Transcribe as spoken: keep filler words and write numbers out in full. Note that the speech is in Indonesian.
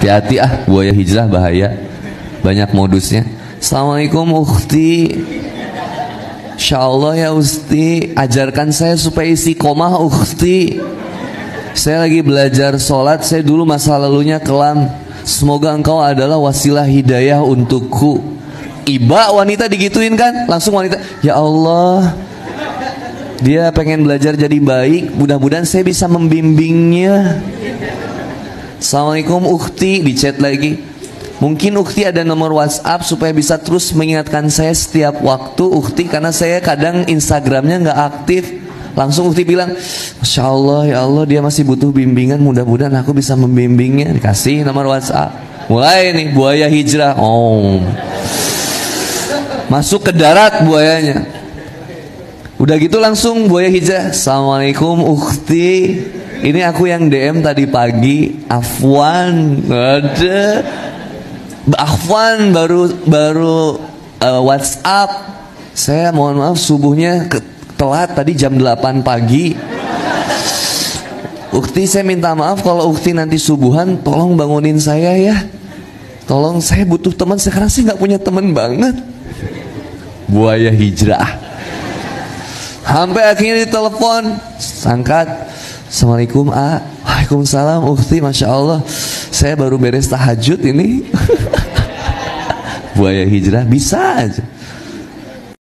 Hati-hati ah, buaya hijrah bahaya, banyak modusnya. Assalamualaikum ukhti, Insya Allah ya Usti, ajarkan saya supaya istiqomah ukhti. Saya lagi belajar sholat, saya dulu masa lalunya kelam. Semoga engkau adalah wasilah hidayah untukku. Iba wanita digituin kan, langsung wanita, ya Allah, dia pengen belajar jadi baik, mudah-mudahan saya bisa membimbingnya. Assalamualaikum ukhti, di chat lagi. Mungkin ukhti ada nomor WhatsApp supaya bisa terus mengingatkan saya setiap waktu ukhti, karena saya kadang Instagramnya nggak aktif. Langsung ukhti bilang, Masya Allah ya Allah, dia masih butuh bimbingan, mudah-mudahan aku bisa membimbingnya. Dikasih nomor WhatsApp. Mulai nih buaya hijrah. Oh, masuk ke darat buayanya. Udah gitu langsung buaya hijrah. Assalamualaikum ukhti, ini aku yang D M tadi pagi, Afwan. Ada Afwan baru baru uh, WhatsApp. Saya mohon maaf subuhnya ke, telat tadi jam delapan pagi. Ukhti saya minta maaf kalau ukhti nanti subuhan, tolong bangunin saya ya. Tolong, saya butuh teman, sekarang sih nggak punya teman banget. Buaya hijrah. Sampai akhirnya ditelepon, sangkat. Assalamualaikum A. Waalaikumsalam ukhti, Masya Allah, saya baru beres tahajud ini. Buaya hijrah bisa aja.